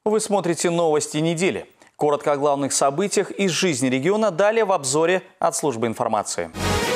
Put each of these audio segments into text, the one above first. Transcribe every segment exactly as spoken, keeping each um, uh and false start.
Вы смотрите новости недели. Коротко о главных событиях из жизни региона далее в обзоре от службы информации.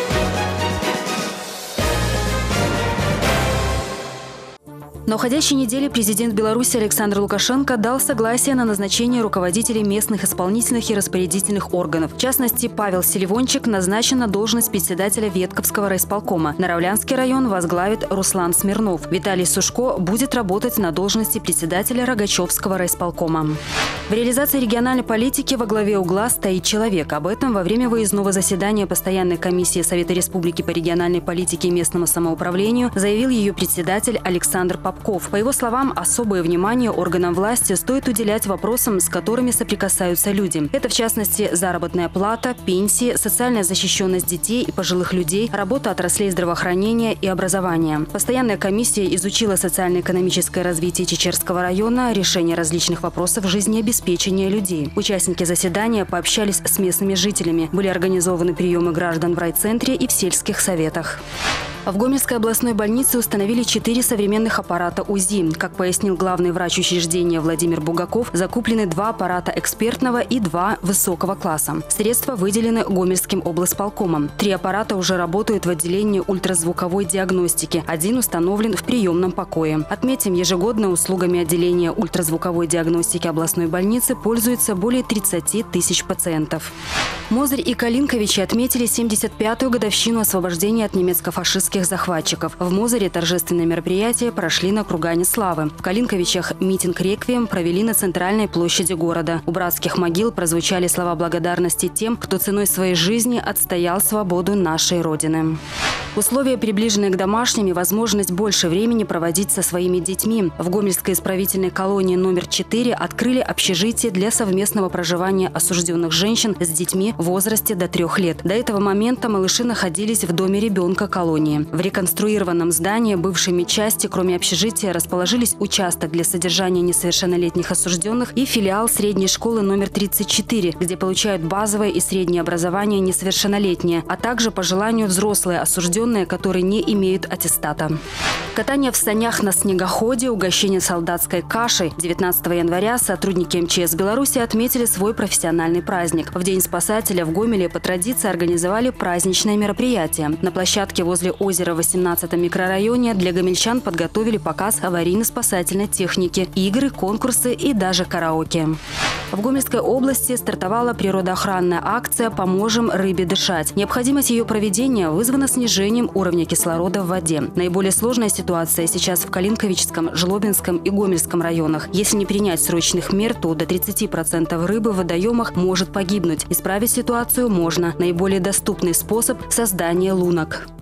На уходящей неделе президент Беларуси Александр Лукашенко дал согласие на назначение руководителей местных исполнительных и распорядительных органов. В частности, Павел Селивончик назначен на должность председателя Ветковского райисполкома. Наравлянский район возглавит Руслан Смирнов. Виталий Сушко будет работать на должности председателя Рогачевского райисполкома. В реализации региональной политики во главе угла стоит человек. Об этом во время выездного заседания Постоянной комиссии Совета Республики по региональной политике и местному самоуправлению заявил ее председатель Александр Попов. По его словам, особое внимание органам власти стоит уделять вопросам, с которыми соприкасаются люди. Это, в частности, заработная плата, пенсии, социальная защищенность детей и пожилых людей, работа отраслей здравоохранения и образования. Постоянная комиссия изучила социально-экономическое развитие Чечерского района, решение различных вопросов жизнеобеспечения людей. Участники заседания пообщались с местными жителями. Были организованы приемы граждан в райцентре и в сельских советах. В Гомельской областной больнице установили четыре современных аппарата УЗИ. Как пояснил главный врач учреждения Владимир Бугаков, закуплены два аппарата экспертного и два высокого класса. Средства выделены Гомельским облсполкомом. Три аппарата уже работают в отделении ультразвуковой диагностики. Один установлен в приемном покое. Отметим, ежегодно услугами отделения ультразвуковой диагностики областной больницы пользуются более тридцати тысяч пациентов. Мозырь и Калинковичи отметили семьдесят пятую годовщину освобождения от немецко-фашистских захватчиков. В Мозыре торжественные мероприятия прошли на Кургане славы. В Калинковичах митинг-реквием провели на центральной площади города. У братских могил прозвучали слова благодарности тем, кто ценой своей жизни отстоял свободу нашей Родины. Условия, приближенные к домашним, и возможность больше времени проводить со своими детьми. В Гомельской исправительной колонии номер четыре открыли общежитие для совместного проживания осужденных женщин с детьми в возрасте до трех лет. До этого момента малыши находились в доме ребенка колонии. В реконструированном здании бывшей медчасти, кроме общежития, расположились участок для содержания несовершеннолетних осужденных и филиал средней школы номер тридцать четыре, где получают базовое и среднее образование несовершеннолетние, а также по желанию взрослые осужденные, которые не имеют аттестата. Катание в санях на снегоходе, угощение солдатской кашей. девятнадцатого января сотрудники эм че эс Беларуси отметили свой профессиональный праздник. В День спасателя в Гомеле по традиции организовали праздничное мероприятие. На площадке возле озера в восемнадцатом микрорайоне для гомельчан подготовили показ аварийно-спасательной техники, игры, конкурсы и даже караоке. В Гомельской области стартовала природоохранная акция «Поможем рыбе дышать». Необходимость ее проведения вызвана снижением уровня кислорода в воде. Наиболее сложная ситуация сейчас в Калинковичском, Жлобинском и Гомельском районах. Если не принять срочных мер, то до тридцати процентов рыбы в водоемах может погибнуть. Исправить ситуацию можно. Наиболее доступный способ – создание лунок.